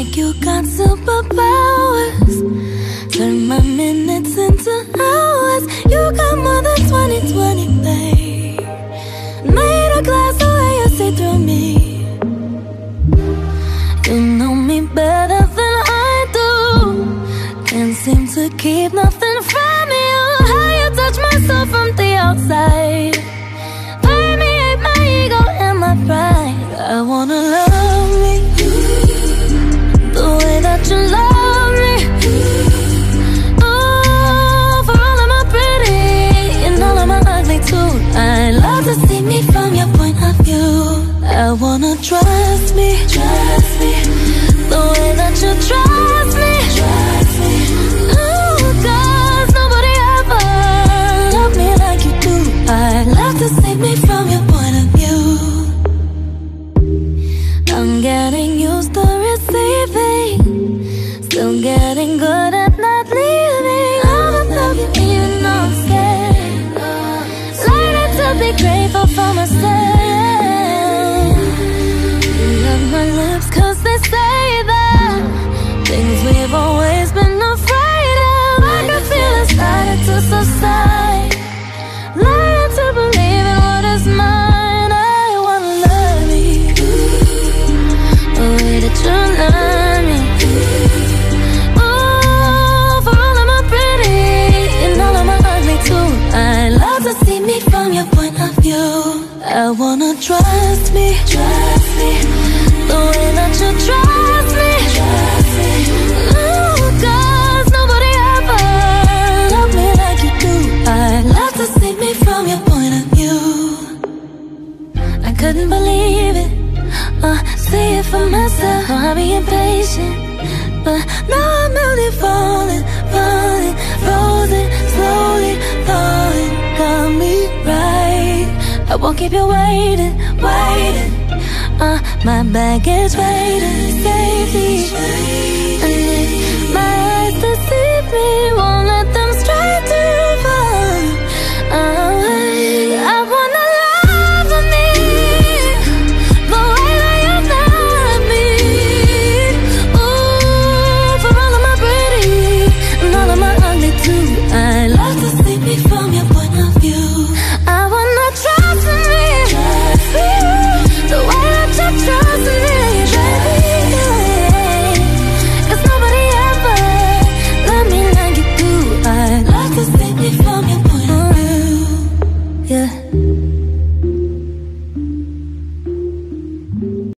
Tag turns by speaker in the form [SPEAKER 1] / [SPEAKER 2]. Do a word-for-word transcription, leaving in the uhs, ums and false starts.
[SPEAKER 1] like you got superpowers. Turn my minutes into hours. You got more than twenty twenty, babe. Made a glass the way you see through me. You know me better than I do. Can't seem to keep nothing from you. How you touch my soul from the outside. Permeate my ego and my pride. I wanna love me the way that you love me. Oh, for all of my pretty and all of my ugly too. I love to see me from your point of view. I wanna trust me, trust me, the way that you trust me, trust me. Ooh, 'cause nobody ever loved me like you do. I love to see me from your point of view. I'm getting used to receiving, still getting good at not leaving. I'm in love you even though I'm scared. Learning to be grateful for myself. You love my lips 'cause they say that things we've always been afraid of. I can feel it starting to subside. Learn to believe in what is mine. I wanna love me the way that you love me. Oh, for all of my pretty and all of my ugly too. I love to see me from your point of view. I wanna trust me, trust me, the way that you trust me, trust me. Ooh, 'cause nobody ever loved me like you do. I love to see me from your point of view. I couldn't believe it, uh, see it for myself. Oh, I'll be impatient, but now I'm really falling, falling, frozen, slowly falling. Got me right, I won't keep you waiting, waiting. Uh, my baggage waiting, safety. And if my eyes deceive me, won't let them stray to